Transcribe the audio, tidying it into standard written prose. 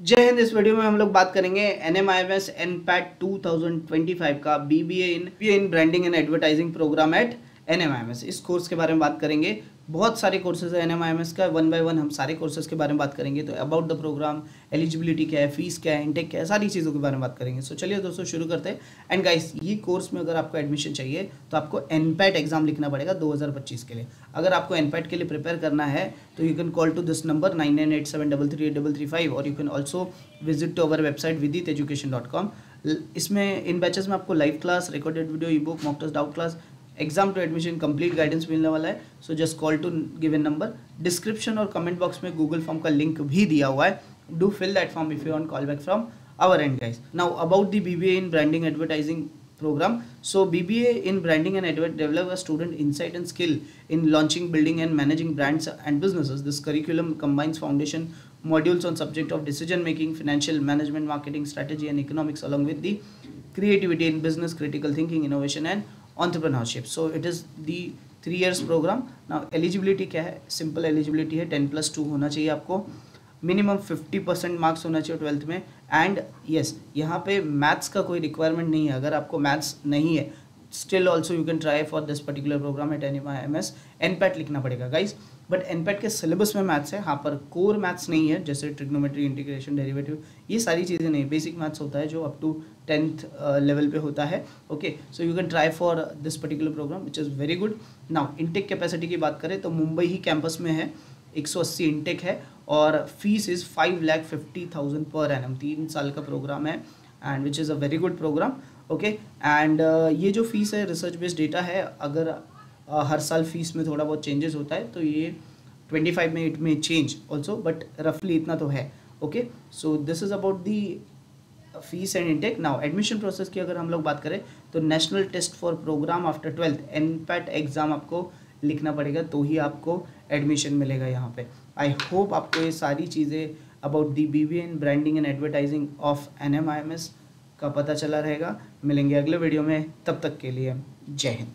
जय हिंद। इस वीडियो में हम लोग बात करेंगे NMIMS NPAT 2025 का BBA in branding and advertising program at NMIMS। इस कोर्स के बारे में बात करेंगे। बहुत सारे कोर्सेज है NMIMS का, वन बाय वन हम सारे कोर्सेज के बारे में बात करेंगे। तो अबाउट द प्रोग्राम, एलिजिबिलिटी क्या है, फीस क्या है, इंटेक क्या है, सारी चीज़ों के बारे में बात करेंगे। सो चलिए दोस्तों शुरू करते हैं। एंड गाइस, ये कोर्स में अगर आपको एडमिशन चाहिए तो आपको NPAT एग्जाम लिखना पड़ेगा 2025 के लिए। अगर आपको NPAT के लिए प्रिपेयर करना है तो you can call to this number 9987338335 और you can also visit to our website viditeducation.com। इसमें इन बैचेस में आपको live class, recorded video, e book, mock test, doubt class, exam to admission complete guidance मिलने वाला है। So just call to given number. Description और comment box में Google form का लिंक भी दिया हुआ है। Do fill that form if you want call back from our end guys. Now about the BBA in branding advertising program. So BBA in branding and develop a student insight and skill in launching, building and managing brands and businesses. This curriculum combines foundation modules on subject of decision making, financial management, marketing strategy and economics, along with the creativity in business, critical thinking, innovation and entrepreneurship. So it is the 3 years program. Now eligibility क्या है? Simple eligibility है, 10+2 होना चाहिए आपको, minimum 50% marks होना चाहिए 12th में। And yes, यहाँ पे मैथ्स का कोई रिक्वायरमेंट नहीं है। अगर आपको मैथ्स नहीं है, still also you can try for this particular program at NMIMS। NPAT लिखना पड़ेगा गाइज, बट NPAT के सिलेबस में मैथ्स है। हाँ, पर कोर मैथ्स नहीं है, जैसे ट्रिग्नोमेट्री, इंटीग्रेशन, डेरिवेटिव, ये सारी चीज़ें नहीं। बेसिक मैथ्स होता है जो अप टू 10th लेवल पे होता है। Okay, so you can try for this particular program which is very good. Now intake capacity की बात करें तो मुंबई ही कैंपस में है, 180 इंटेक है और फीस इज़ 5,50,000 पर एनम। 3 साल का प्रोग्राम है and which is a very good program. Okay, and ये जो फीस है रिसर्च बेस्ड डेटा है। अगर हर साल फीस में थोड़ा बहुत चेंजेस होता है तो ये 25 में इट में चेंज ऑल्सो, बट रफली इतना तो है। Okay, so this is about the fees and intake. Now admission process की अगर हम लोग बात करें तो national test for program after 12th NPAT exam आपको लिखना पड़ेगा, तो ही आपको एडमिशन मिलेगा यहाँ पे। आई होप आपको ये सारी चीज़ें about the BBA in branding and advertising of NMIMS का पता चला रहेगा। मिलेंगे अगले वीडियो में, तब तक के लिए जय हिंद।